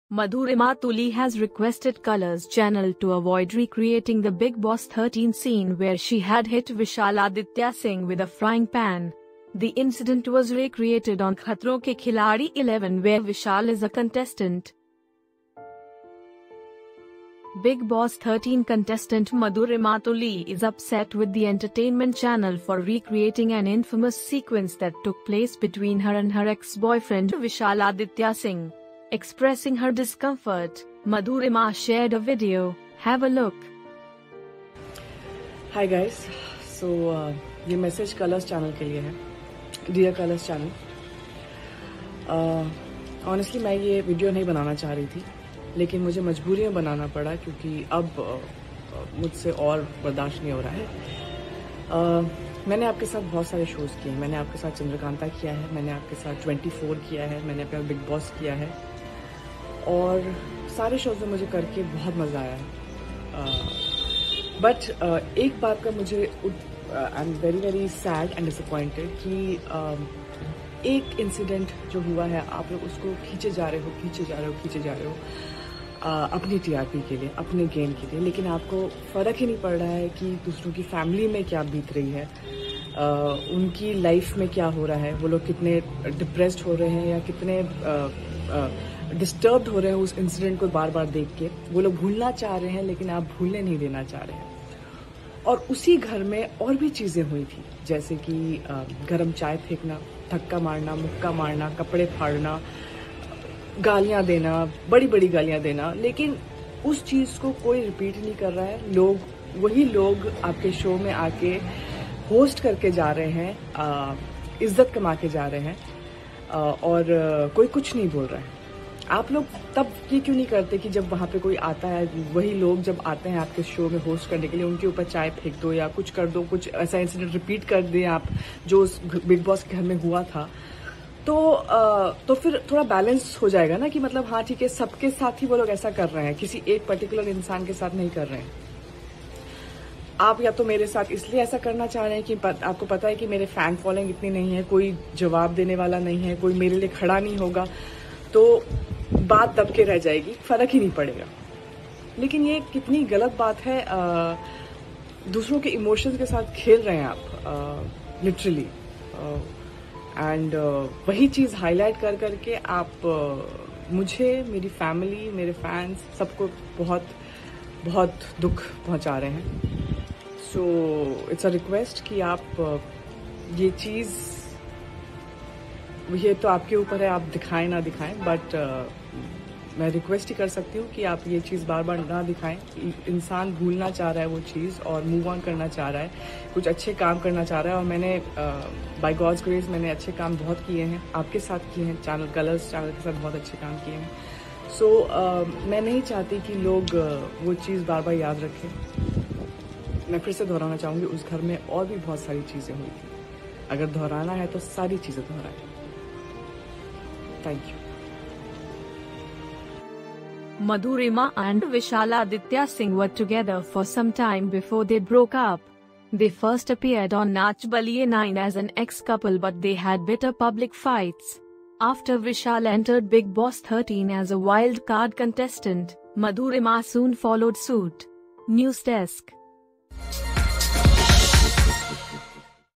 Madhurima Tuli has requested Colors Channel to avoid recreating the Bigg Boss 13 scene where she had hit Vishal Aditya Singh with a frying pan. The incident was recreated on Khatron Ke Khiladi 11 where Vishal is a contestant. Bigg Boss 13 contestant Madhurima Tuli is upset with the entertainment channel for recreating an infamous sequence that took place between her and her ex-boyfriend Vishal Aditya Singh. Expressing her discomfort, Madhurima shared a video. Have a look. Hi guys, so ये message Colors channel के लिए है. Dear Colors channel, honestly मैं ये video नहीं बनाना चाह रही थी, लेकिन मुझे मजबूरी में बनाना पड़ा क्योंकि अब मुझसे और बर्दाश्त नहीं हो रहा है. मैंने आपके साथ बहुत सारे शोज़ किए हैं. मैंने आपके साथ चंद्रकांता किया है, मैंने आपके साथ 24 किया है, मैंने अपना बिग बॉस किया है और सारे शोज़ में मुझे करके बहुत मज़ा आया है. बट एक बात का मुझे I am very very sad and disappointed कि एक इंसिडेंट जो हुआ है, आप लोग उसको खींचे जा रहे हो अपनी टीआरपी के लिए, अपने गेन के लिए, लेकिन आपको फ़र्क ही नहीं पड़ रहा है कि दूसरों की फैमिली में क्या बीत रही है, उनकी लाइफ में क्या हो रहा है, वो लोग कितने डिप्रेस्ड हो रहे हैं या कितने डिस्टर्ब्ड हो रहे हैं उस इंसिडेंट को बार बार देख के. वो लोग भूलना चाह रहे हैं लेकिन आप भूलने नहीं देना चाह रहे हैं. और उसी घर में और भी चीज़ें हुई थी, जैसे कि गरम चाय फेंकना, धक्का मारना, मुक्का मारना, कपड़े फाड़ना, गालियां देना, बड़ी बड़ी गालियां देना, लेकिन उस चीज़ को कोई रिपीट नहीं कर रहा है. वही लोग आपके शो में आके होस्ट करके जा रहे हैं, इज्जत कमा के जा रहे हैं और कोई कुछ नहीं बोल रहा है. आप लोग तब ये क्यों नहीं करते कि जब वहाँ पे कोई आता है, वही लोग जब आते हैं आपके शो में होस्ट करने के लिए, उनके ऊपर चाय फेंक दो या कुछ कर दो, कुछ ऐसा इंसिडेंट रिपीट कर दें आप जो उस बिग बॉस के घर में हुआ था. तो फिर थोड़ा बैलेंस हो जाएगा ना कि मतलब हाँ ठीक है, सबके साथ ही वो लोग ऐसा कर रहे हैं, किसी एक पर्टिकुलर इंसान के साथ नहीं कर रहे हैं. आप या तो मेरे साथ इसलिए ऐसा करना चाह रहे हैं कि आपको पता है कि मेरे फैन फॉलोइंग इतनी नहीं है, कोई जवाब देने वाला नहीं है, कोई मेरे लिए खड़ा नहीं होगा, तो बात दब के रह जाएगी, फर्क ही नहीं पड़ेगा. लेकिन ये कितनी गलत बात है. दूसरों के इमोशंस के साथ खेल रहे हैं आप लिटरली, एंड वही चीज़ हाईलाइट कर करके आप मुझे, मेरी फैमिली, मेरे फैंस, सबको बहुत बहुत दुख पहुंचा रहे हैं. सो इट्स अ रिक्वेस्ट कि आप ये चीज़, ये तो आपके ऊपर है, आप दिखाएं ना दिखाएं, बट मैं रिक्वेस्ट ही कर सकती हूँ कि आप ये चीज़ बार बार ना दिखाएं. इंसान भूलना चाह रहा है वो चीज़ और मूव ऑन करना चाह रहा है, कुछ अच्छे काम करना चाह रहा है. और मैंने बाय गॉड्स ग्रेस मैंने अच्छे काम बहुत किए हैं, आपके साथ किए हैं, चैनल कलर्स चैनल के साथ बहुत अच्छे काम किए हैं. सो मैं नहीं चाहती कि लोग वो चीज़ बार बार याद रखें. मैं फिर से दोहराना चाहूँगी, उस घर में और भी बहुत सारी चीज़ें हुई थी. अगर दोहराना है तो सारी चीज़ें दोहराएं. Thank you. Madhurima and Vishal Aditya Singh were together for some time before they broke up. They first appeared on Nach Baliye 9 as an ex-couple, but they had bitter public fights. After Vishal entered Bigg Boss 13 as a wild card contestant, Madhurima soon followed suit. News Desk.